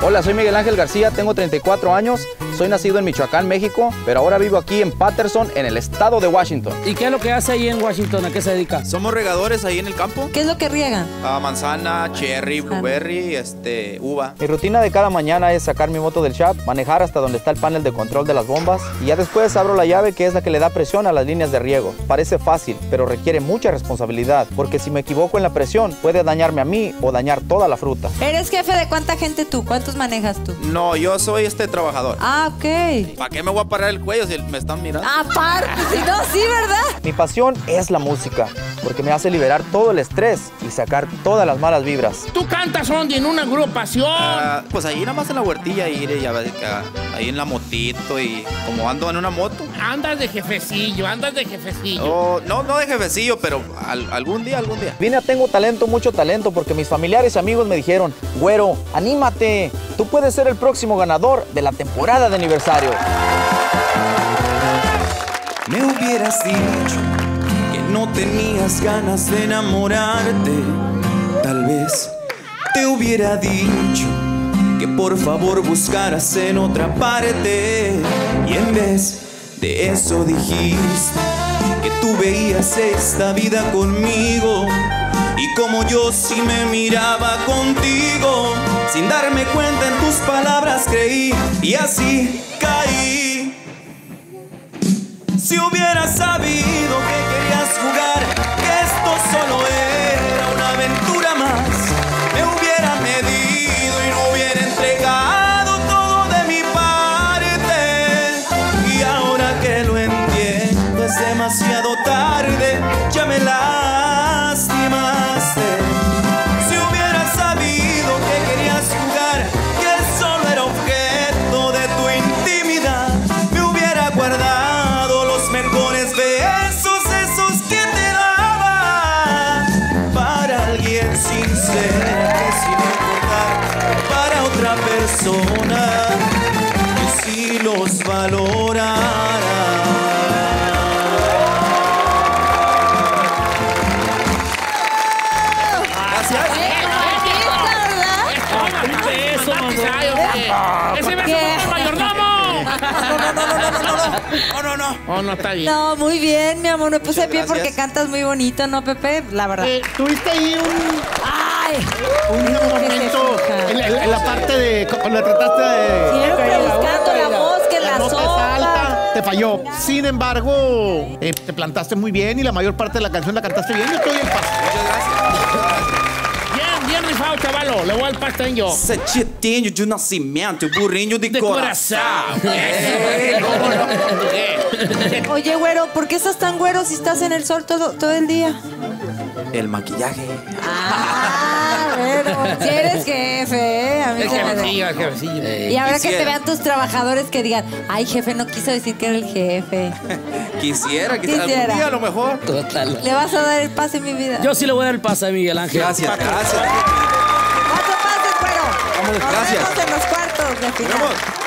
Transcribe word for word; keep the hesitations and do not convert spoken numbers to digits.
Hola, soy Miguel Ángel García, tengo treinta y cuatro años, soy nacido en Michoacán, México, pero ahora vivo aquí en Patterson, en el estado de Washington. ¿Y qué es lo que hace ahí en Washington? ¿A qué se dedica? Somos regadores ahí en el campo. ¿Qué es lo que riegan? A manzana, cherry, blueberry, este, uva. Mi rutina de cada mañana es sacar mi moto del shop, manejar hasta donde está el panel de control de las bombas y ya después abro la llave que es la que le da presión a las líneas de riego. Parece fácil, pero requiere mucha responsabilidad, porque si me equivoco en la presión puede dañarme a mí o dañar toda la fruta. ¿Eres jefe de cuánta gente tú? ¿Cuántos manejas tú? No, yo soy este trabajador. Ah, ok. ¿Para qué me voy a parar el cuello si me están mirando? Aparte, si no, sí, ¿verdad? Mi pasión es la música, porque me hace liberar todo el estrés y sacar todas las malas vibras. ¿Tú cantas, Ondi, en una agrupación? Uh, pues ahí nada más en la huertilla, ahí, ya ves que, uh, ahí en la motito y como ando en una moto. Andas de jefecillo, andas de jefecillo. Oh, no, no de jefecillo, pero al, algún día, algún día. Vine a Tengo Talento, mucho talento, porque mis familiares y amigos me dijeron, güero, anímate, tú puedes ser el próximo ganador de la temporada de aniversario. Me hubieras dicho que no tenías ganas de enamorarte. Tal vez te hubiera dicho que por favor buscaras en otra parte. Y en vez de eso dijiste que tú veías esta vida conmigo. Y como yo sí me miraba contigo, sin darme cuenta en tus palabras creí y así caí. Si hubieras sabido que querías jugar, que esto solo era una aventura más, me hubiera medido y no hubiera entregado todo de mi parte. Y ahora que lo entiendo es demasiado tarde, ya me lastimaste. Si hubieras sabido que querías jugar, que solo era objeto de tu intimidad, me hubiera guardado mejores besos, esos que te daba para alguien sincero, que sin importar para otra persona que sí los valorara. Gracias. Eso, ese beso es mayordomo. No, no, no, no, no, no, no, no, no, no. Oh, no, está bien. No, muy bien, mi amor. Me puse Muchas bien porque gracias. cantas muy bonito, ¿no, Pepe? La verdad. Eh, Tuviste ahí un, ¡Ay! un ¿Qué momento se fija? en, en- en la parte de cuando trataste de... Siempre buscando la voz que la nota es sopa. alta, te falló. Sin embargo, eh, te plantaste muy bien y la mayor parte de la canción la cantaste bien. Yo te doy el paso. Muchas gracias. Bien, bien rifado, chavalo. Le voy al pasteño. Setinho de nascimento, burrinho de, De coração. corazón. Eh, ¿cómo no? Eh. Oye, güero, ¿por qué estás tan güero si estás en el sol todo, todo el día? El maquillaje. Ah, bueno. Si eres jefe, ¿eh? A mí El se me da. jefecillo, el jefecillo. Y ahora que te Quisiera. vean tus trabajadores que digan, ay, jefe, no quiso decir que era el jefe. Quisiera, quisiera, Quisiera. algún día a lo mejor. Total. Le vas a dar el pase, mi vida. Yo sí le voy a dar el pase a Miguel Ángel. Gracias, gracias. Cuatro pases, güero. Vamos, Nos gracias. vemos en los cuartos de final. Nos vemos.